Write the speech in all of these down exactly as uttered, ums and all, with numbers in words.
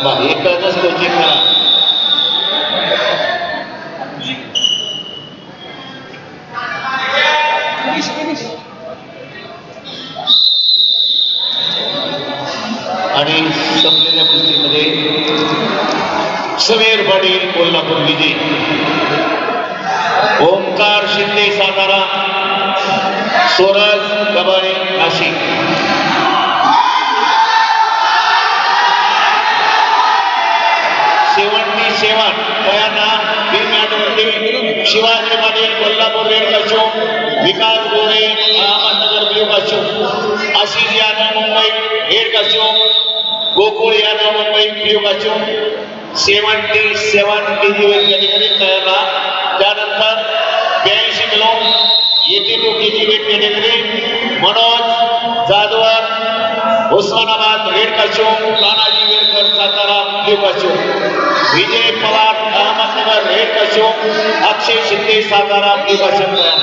थांबा एकच कोचिंग करा. आणि संपलेल्या कुस्तीमध्ये समीर पाटील कोल्हापूर विजय, ओमकार शिंदे सातारा, सोरज गबारे नाशिक. सेवन्टी सेवन तयार ना. तीन मॅचवरती शिवाजी पाटील कोल्हापूर रेड कशो, विकास गोरे अहमदनगर ब्ल्यू कशो, आशिष यादव मुंबई रेड कशो, गोकुळ यादव मुंबई ब्ल्यू कशो. Seventy seven KG weight category तयार ना. त्यानंतर ब्याऐंशी किलो eighty two KG weight category Manoj Jadhavar Osmanabad red कशो, तानाजी वेरकर सातारा ब्ल्यू कशो, विजय पवार अहमदनगर रेड कशो, अक्षय शिंदे सातारा ब्ल्यू कशो तयार.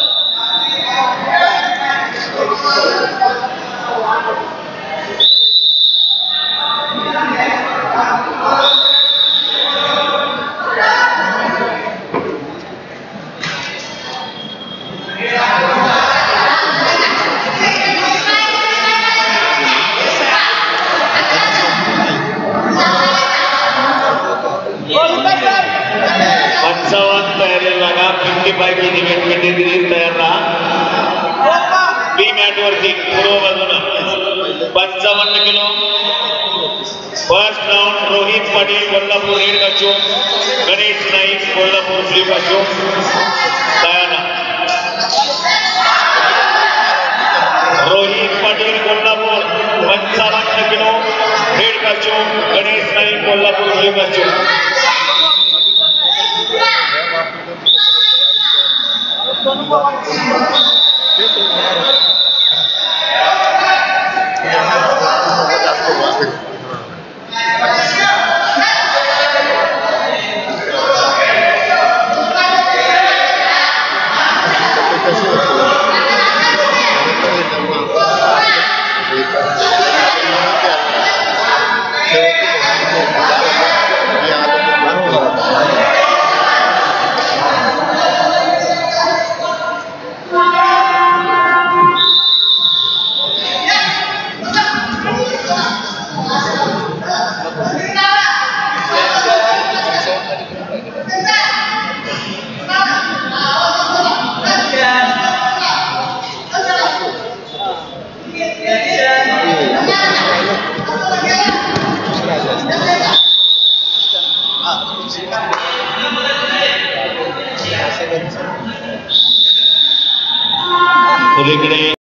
पंचावन्न तयारी लागा. Fifty five KG weight category तयार राहा. बी मॅट वरती पूर्व बाजूला पंचावन्न किलो. First round Rohit Patil Kolhapur red कशो, गणेश नाईक कोल्हापूर ब्ल्यू कशो तयार. रोहित पाटील कोल्हापूर पंचावन्न किलो रेड कशो, गणेश नाईक कोल्हापूर ब्ल्यू कशो.